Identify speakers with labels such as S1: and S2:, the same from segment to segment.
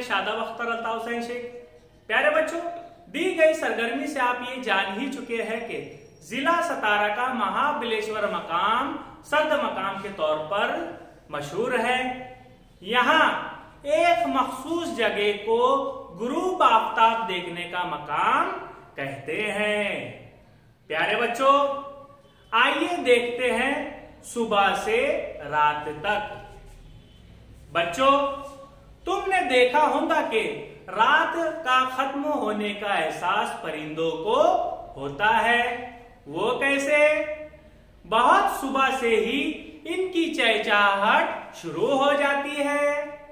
S1: शादाब अख्तर अल्ताफ हुसैन शेख। प्यारे बच्चों, दी गई सरगर्मी से आप ये जान ही चुके हैं कि जिला सतारा का महाबलेश्वर मकाम सर्द मकाम के तौर पर मशहूर है। यहाँ एक मखसूस जगह को गुरूब आफ्ताब देखने का मकाम कहते हैं। प्यारे बच्चों, आइए देखते हैं सुबह से रात तक। बच्चों, तुमने देखा होगा कि रात का खत्म होने का एहसास परिंदों को होता है। वो कैसे? बहुत सुबह से ही इनकी चहचहाहट शुरू हो जाती है।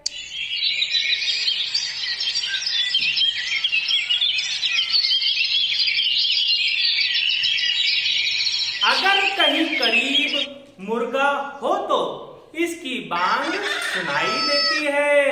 S1: अगर कहीं करीब मुर्गा हो तो इसकी बांग सुनाई देती है।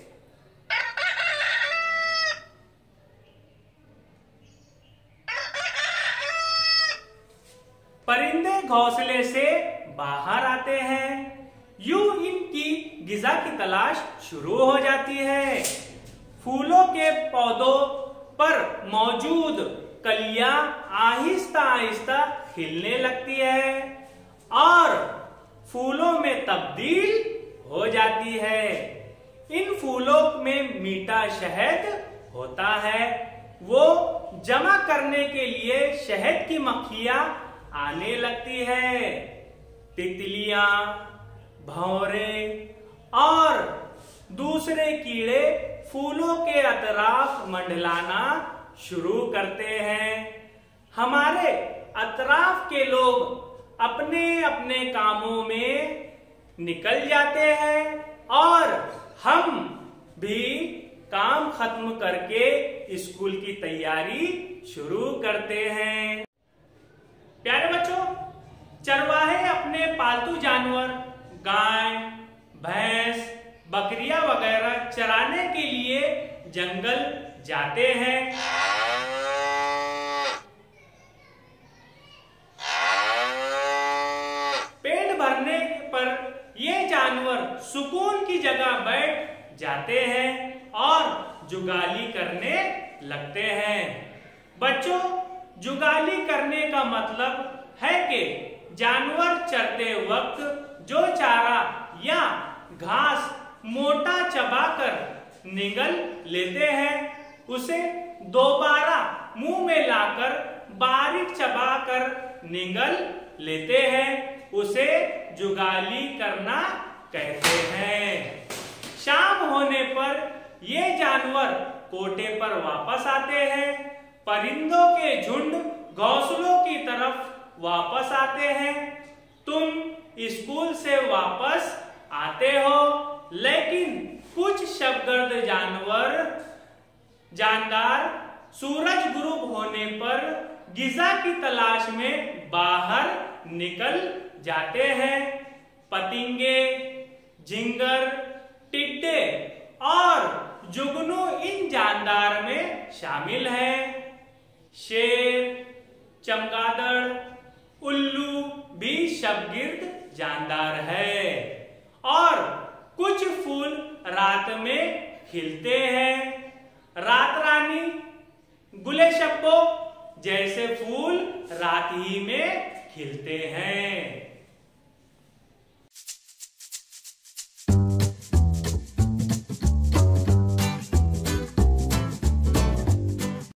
S1: परिंदे घोंसले से बाहर आते हैं। यूं इनकी गिजा की तलाश शुरू हो जाती है। फूलों के पौधों पर मौजूद कलियां आहिस्ता आहिस्ता खिलने लगती है और फूलों में तब्दील हो जाती है। इन फूलों में मीठा शहद होता है। वो जमा करने के लिए शहद की मक्खियां आने लगती है। तितलियां, भंवरे और दूसरे कीड़े फूलों के अतराफ मंडलाना शुरू करते हैं। हमारे अतराफ के लोग अपने अपने कामों में निकल जाते हैं और हम भी काम खत्म करके स्कूल की तैयारी शुरू करते हैं। प्यारे बच्चों, चरवाहे अपने पालतू जानवर गाय, भैंस, बकरियां वगैरह चराने के लिए जंगल जाते हैं। पेट भरने पर ये जानवर सुकून की जगह बैठ जाते हैं और जुगाली करने लगते हैं। बच्चों, जुगाली करने का मतलब है कि जानवर चरते वक्त जो चारा या घास मोटा चबाकर निगल लेते हैं उसे दोबारा मुंह में लाकर बारीक चबाकर निगल लेते हैं। उसे जुगाली करना कहते हैं। शाम होने पर ये जानवर कोटे पर वापस आते हैं। परिंदों के झुंड घोंसलों की तरफ वापस आते हैं। तुम स्कूल से वापस आते हो, लेकिन कुछ शबगर्द जानदार सूरज गुरूब होने पर गिजा की तलाश में बाहर निकल जाते हैं। पतिंगे, झिंगर, टिड्डे और जुगनू इन जानदार में शामिल हैं। शेर, चमगादड़, उल्लू भी शबगिर्द जानदार है और कुछ फूल रात में खिलते हैं। रात रानी, गुलेशब्बो जैसे फूल रात ही में खिलते हैं।